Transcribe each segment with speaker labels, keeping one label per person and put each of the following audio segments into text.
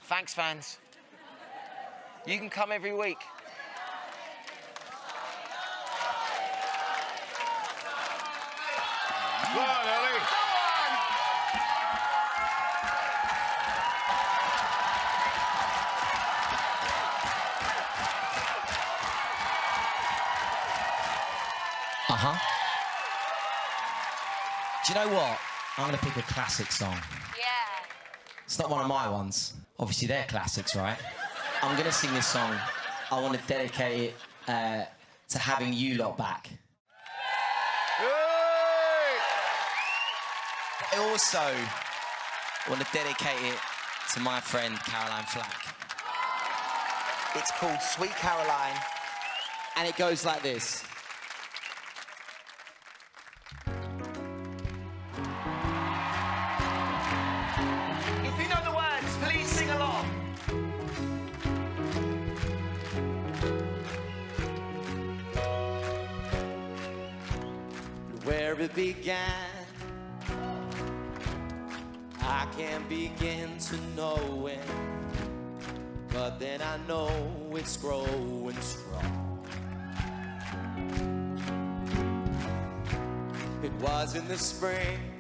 Speaker 1: Thanks, fans. You can come every week.
Speaker 2: Come on, Olly.
Speaker 3: Do you know what? I'm going to pick a classic song.
Speaker 4: Yeah.
Speaker 3: It's not one of my ones. Obviously, they're classics, right? I'm going to sing this song. I want to dedicate it to having you lot back.
Speaker 2: Hey!
Speaker 3: I also want to dedicate it to my friend Caroline Flack. It's called Sweet Caroline, and it goes like this.
Speaker 1: If you know the words, please sing along.
Speaker 3: Where it began, I can't begin to know it, but then I know it's growing strong. It was in the spring,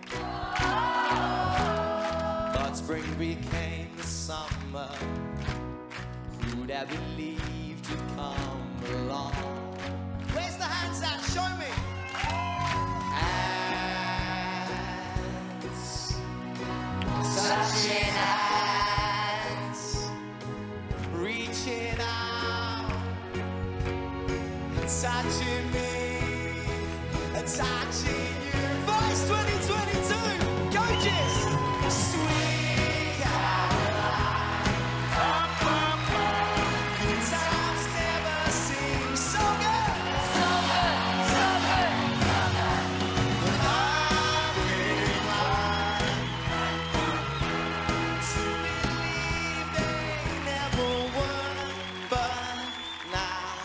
Speaker 3: but spring became the summer. Who'd have believed you'd come along? Where's the hands at? Show me! Touching hands, reaching out, touching me, touching you. Voice 2022, coaches, Sweet Caroline. Good times never seem so good, so good, so good, so good. But I'm really blind to believe they never were. But now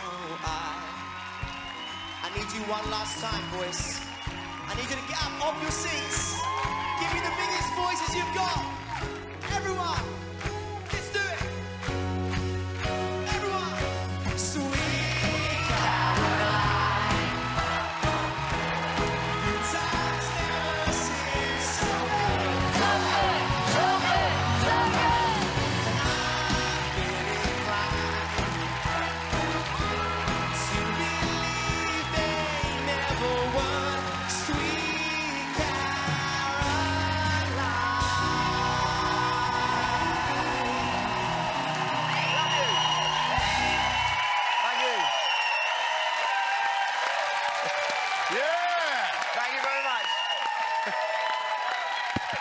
Speaker 3: I need you one last time, boys. I need you to get up off your seats. Give me the biggest voices you've got. Everyone, let's do it. Everyone. Sweet Caroline. Good times never seem so good. So good, so good, so good. And I'm feeling right to believe they never were. Sweet Caroline.
Speaker 1: Thank you.
Speaker 2: Yeah!
Speaker 1: Thank you very much.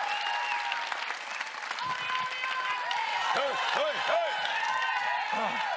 Speaker 2: Hey, hey, hey!